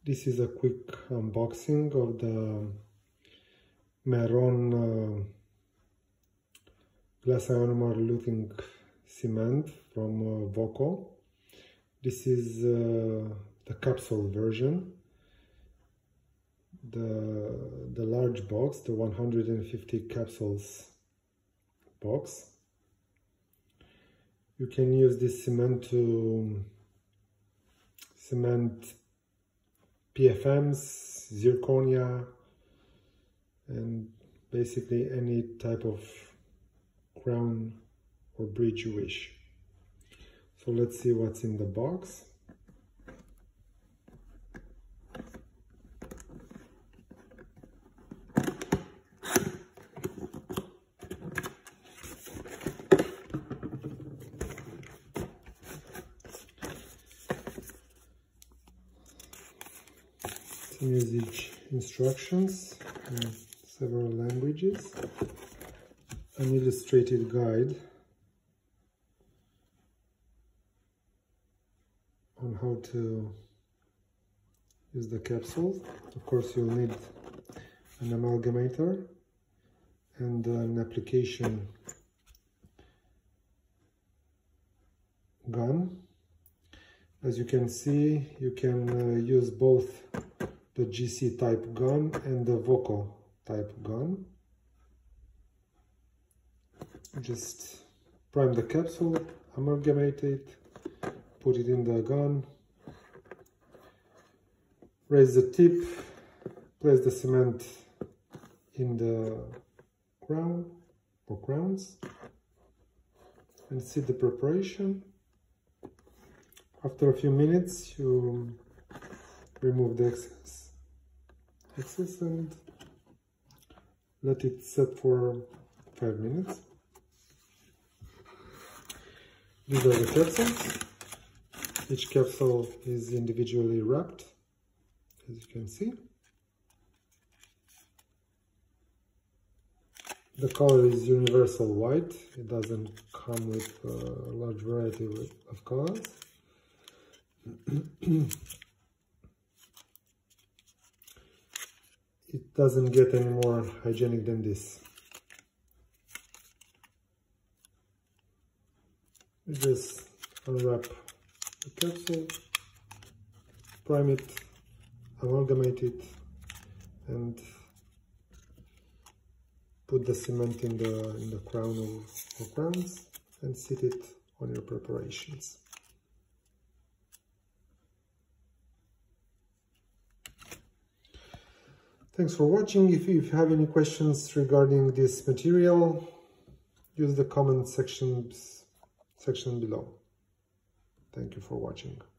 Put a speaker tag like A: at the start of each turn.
A: This is a quick unboxing of the Meron glassionomer luting cement from VOCO. This is the capsule version, the large box, the 150 capsules box. You can use this cement to cement PFMs, zirconia, and basically any type of crown or bridge you wish. So let's see what's in the box. Some usage instructions in several languages, an illustrated guide on how to use the capsule. Of course, you'll need an amalgamator and an application gun. As you can see, you can use both the GC type gun and the VOCO type gun. Just prime the capsule, amalgamate it, put it in the gun, raise the tip, place the cement in the crown or crowns, and see the preparation. After a few minutes, you remove the excess and let it set for 5 minutes. These are the capsules. Each capsule is individually wrapped, as you can see. The color is universal white. It doesn't come with a large variety of colors. It doesn't get any more hygienic than this. You just unwrap the capsule, prime it, amalgamate it, and put the cement in the crown or crowns and sit it on your preparations. Thanks for watching. If you have any questions regarding this material, use the comment section below. Thank you for watching.